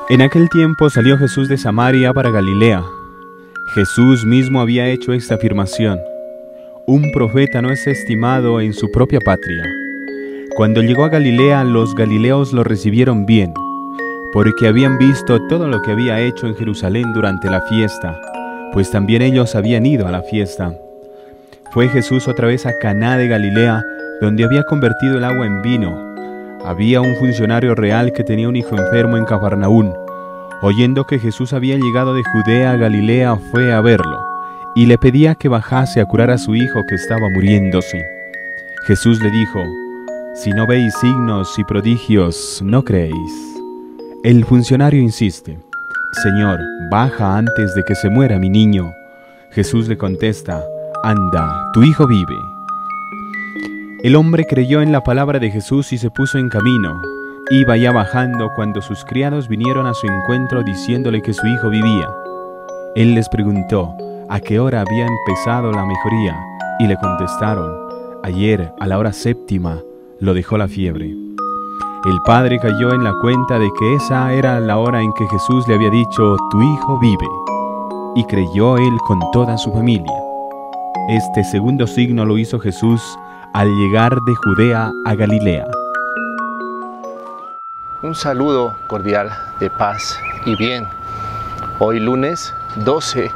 En aquel tiempo salió Jesús de Samaria para Galilea. Jesús mismo había hecho esta afirmación: un profeta no es estimado en su propia patria. Cuando llegó a Galilea, los galileos lo recibieron bien, porque habían visto todo lo que había hecho en Jerusalén durante la fiesta, pues también ellos habían ido a la fiesta. Fue Jesús otra vez a Caná de Galilea, donde había convertido el agua en vino. Había un funcionario real que tenía un hijo enfermo en Cafarnaún. Oyendo que Jesús había llegado de Judea a Galilea, fue a verlo, y le pedía que bajase a curar a su hijo que estaba muriéndose. Jesús le dijo: si no veis signos y prodigios, no creéis. El funcionario insiste: Señor, baja antes de que se muera mi niño. Jesús le contesta: anda, tu hijo vive. El hombre creyó en la palabra de Jesús y se puso en camino. Iba ya bajando cuando sus criados vinieron a su encuentro diciéndole que su hijo vivía. Él les preguntó a qué hora había empezado la mejoría, y le contestaron: ayer, a la hora 7:, lo dejó la fiebre. El padre cayó en la cuenta de que esa era la hora en que Jesús le había dicho: tu hijo vive, y creyó él con toda su familia. Este segundo signo lo hizo Jesús al llegar de Judea a Galilea. Un saludo cordial de paz y bien. Hoy lunes 12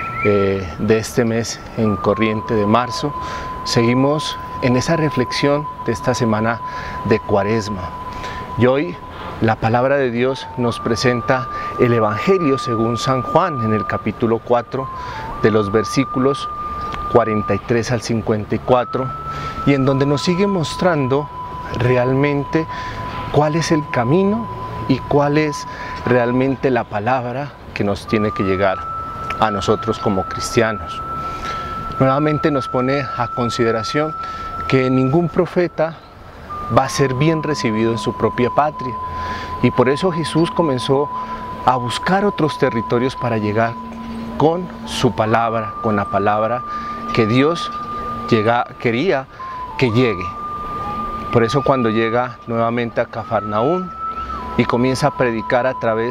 de este mes en corriente de marzo, seguimos en esa reflexión de esta semana de Cuaresma. Y hoy la palabra de Dios nos presenta el Evangelio según San Juan en el capítulo 4 de los versículos 43 al 54, y en donde nos sigue mostrando realmente cuál es el camino y cuál es realmente la palabra que nos tiene que llegar a nosotros como cristianos. Nuevamente nos pone a consideración que ningún profeta va a ser bien recibido en su propia patria, y por eso Jesús comenzó a buscar otros territorios para llegar con su palabra, con la palabra que Dios quería que llegue. Por eso cuando llega nuevamente a Cafarnaún y comienza a predicar a través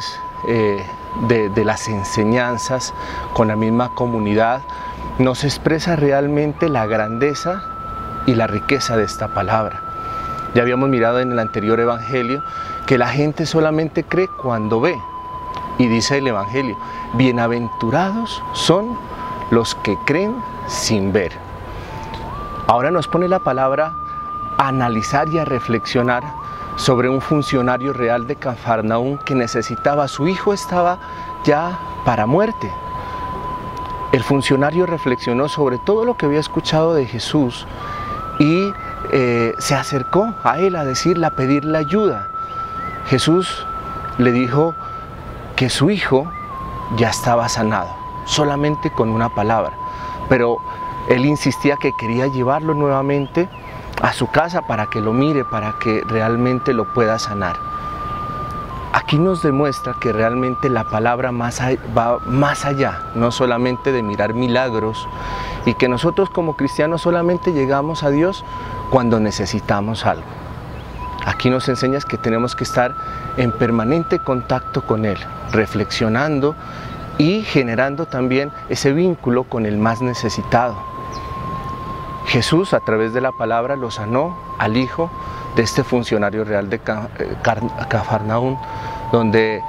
de las enseñanzas con la misma comunidad, nos expresa realmente la grandeza y la riqueza de esta palabra. Ya habíamos mirado en el anterior evangelio que la gente solamente cree cuando ve, y dice el evangelio: bienaventurados son los que creen sin ver. Ahora nos pone la palabra a analizar y a reflexionar sobre un funcionario real de Cafarnaún que necesitaba, su hijo estaba ya para muerte. El funcionario reflexionó sobre todo lo que había escuchado de Jesús y se acercó a él a decirle, a pedirle ayuda. Jesús le dijo que su hijo ya estaba sanado, solamente con una palabra, pero él insistía que quería llevarlo nuevamente a su casa para que lo mire, para que realmente lo pueda sanar. Aquí nos demuestra que realmente la palabra va más allá, no solamente de mirar milagros, y que nosotros como cristianos solamente llegamos a Dios cuando necesitamos algo. Aquí nos enseña que tenemos que estar en permanente contacto con Él, reflexionando y generando también ese vínculo con el más necesitado. Jesús, a través de la palabra, lo sanó al hijo de este funcionario real de Cafarnaún, donde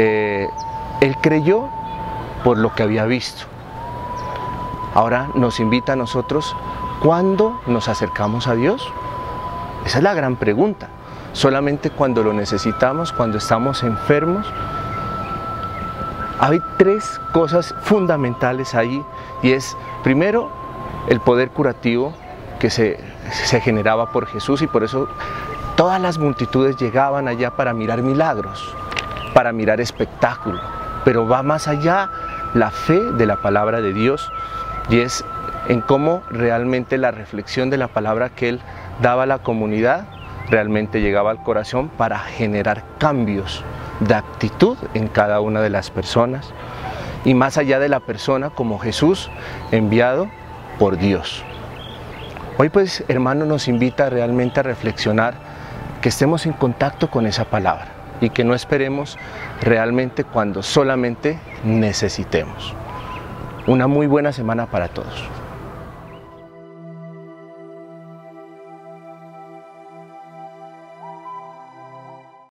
él creyó por lo que había visto. Ahora nos invita a nosotros: ¿cuándo nos acercamos a Dios? Esa es la gran pregunta. ¿Solamente cuando lo necesitamos, cuando estamos enfermos? Hay tres cosas fundamentales ahí, y es, primero, el poder curativo que se generaba por Jesús, y por eso todas las multitudes llegaban allá para mirar milagros, para mirar espectáculo. Pero va más allá la fe de la palabra de Dios, y es en cómo realmente la reflexión de la palabra que Él daba a la comunidad realmente llegaba al corazón para generar cambios de actitud en cada una de las personas, y más allá de la persona como Jesús enviado por Dios. Hoy pues, hermano, nos invita realmente a reflexionar, que estemos en contacto con esa palabra, y que no esperemos realmente cuando solamente necesitemos. Una muy buena semana para todos.